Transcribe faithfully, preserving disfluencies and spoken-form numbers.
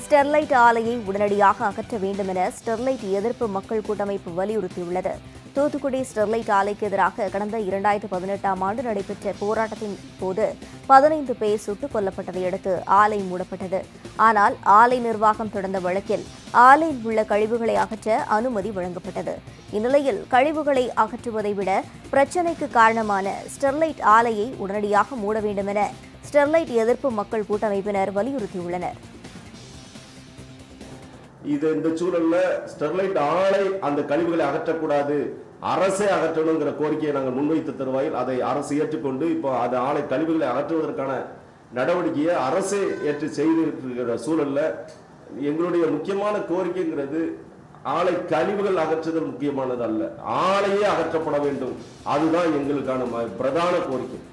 Sterlite ஆலையை உடனடியாக அகற்ற வேண்டும் என ஸ்டெர்லைட் எதிர்ப்பு மக்கள் கூட்டமைப்பு வலியுறுத்தியுள்ளது. தூத்துக்குடி ஸ்டெர்லைட் ஆலைக்கு எதிராக கடந்த இரண்டாயிரத்து பதினெட்டாம் ஆண்டு நடைபெற்ற போராட்டத்தின் போது பதினைந்து பேர் சுட்டுக் கொல்லப்பட்டதை அடுத்து ஆலை மூடப்பட்டது. ஆனால் ஆலை நிர்வாகம் தொடர்ந்த வழக்கில் ஆலையில் உள்ள கழிவுகளை அகற்ற அனுமதி வழங்கப்பட்டது. இந்நிலையில் கழிவுகளை அகற்றுவதை விட பிரச்சினைக்கு காரணமான ஸ்டெர்லைட் ஆலையை உடனடியாக மூட வேண்டும் என ஸ்டெர்லைட் எதிர்ப்பு மக்கள் கூட்டமைப்பினர் வலியுறுத்தியுள்ளனர். இது இந்த சூழல்ல ஸ்டெர்லைட் ஆலை அந்த கழிவுகளை அகற்றக்கூடாது, அரசே அகற்றணுங்கிற கோரிக்கையை நாங்கள் முன்வைத்த தருவாயில் அதை அரசு ஏற்றுக்கொண்டு இப்போ அது ஆலை கழிவுகளை அகற்றுவதற்கான நடவடிக்கையை அரசே ஏற்று செய்திருக்கிற சூழல்ல எங்களுடைய முக்கியமான கோரிக்கைங்கிறது ஆலை கழிவுகள் அகற்றுதல் முக்கியமானது அல்ல, ஆலையே அகற்றப்பட வேண்டும். அதுதான் எங்களுக்கான பிரதான கோரிக்கை.